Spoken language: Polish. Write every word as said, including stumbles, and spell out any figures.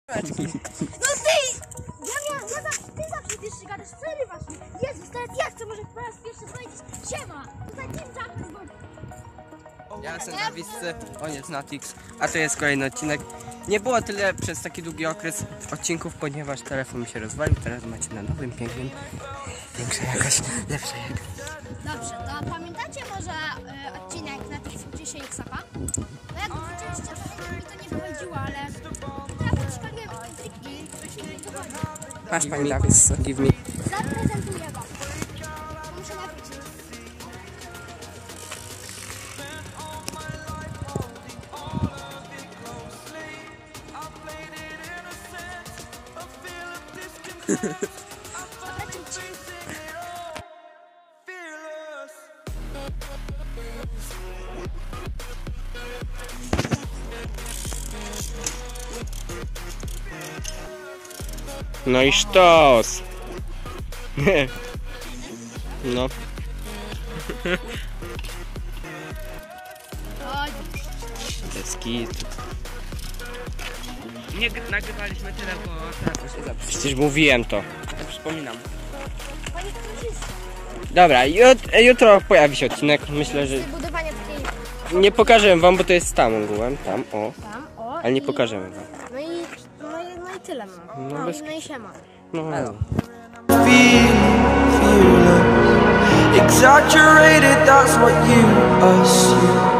No ty! Ja miałam, ja zawsze, ty zawsze pierwszy gadasz, przerywasz mi. Jezus, teraz ja chcę może po raz pierwszy powiedzieć siema. Tutaj Team Jumpers, bo... Ja jestem na Wiscy, on jest na Tix, a to jest kolejny odcinek. Nie było tyle przez taki długi okres odcinków, ponieważ telefon mi się rozwalił. Teraz macie na nowym, pięknym, większa jakość, lepsza jakość. Dobrze, to pamiętacie może y, odcinek na Tix uczy się X-Apa? No jak widzieliście, to mi to nie wychodziło, ale ja podszkoliłem te triki, które mi wychodzą. Masz pani na Wiscy, give me. Zaprezentuję wam. Muszę napisać. No i sztos! No. Deski. Nie nagrywaliśmy tyle, bo teraz się zapisze. Przecież mówiłem to. Przypominam. Dobra, jut jutro pojawi się odcinek. Myślę, że Budowanie takiej... nie pokażę wam, bo to jest tam ogółem. Tam, o. Tam, o. Ale nie i... pokażemy wam. No i, no i, no i tyle mam. No No, bez... no i siema. No. Exaggerated, that's what you assume.